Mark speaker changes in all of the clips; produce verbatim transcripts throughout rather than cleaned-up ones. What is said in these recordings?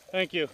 Speaker 1: Thank you.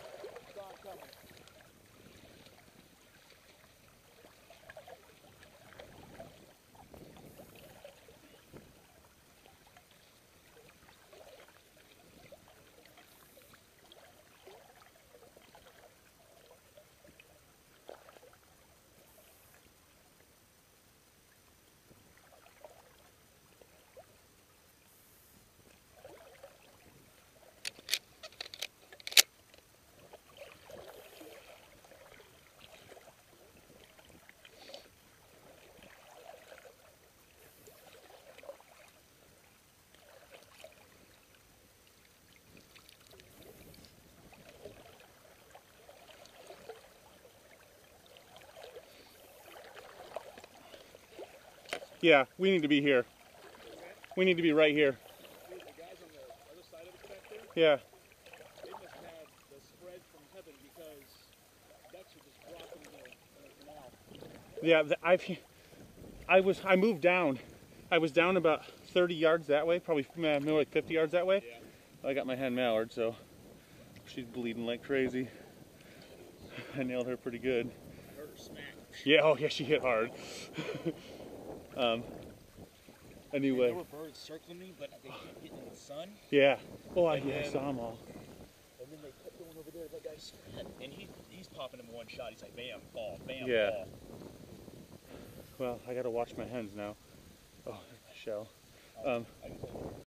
Speaker 1: Yeah, we need to be here. We need to be right here.
Speaker 2: The guys on the other side of the connector,
Speaker 1: Yeah.
Speaker 2: they must have the spread from heaven because ducks are just dropping in the, in the canal.
Speaker 1: Yeah, the, I've, I was, I moved down. I was down about thirty yards that way, probably uh, more like fifty yards that way.
Speaker 2: Yeah.
Speaker 1: I got my Hen Mallard, so she's bleeding like crazy. I nailed her pretty good.
Speaker 2: I heard her smack.
Speaker 1: Yeah, oh yeah, she hit hard. um, anyway.
Speaker 2: There were birds circling me, but they kept getting in the sun.
Speaker 1: Yeah. Oh, I,
Speaker 2: And
Speaker 1: yeah, I
Speaker 2: then-
Speaker 1: saw them all.
Speaker 2: And then they kept going over there. That guy's and he he's popping him one shot. He's like, bam, ball, bam,
Speaker 1: Yeah.
Speaker 2: ball.
Speaker 1: Well, I gotta watch my hens now. Oh, there's my shell. Um,
Speaker 2: I can tell you.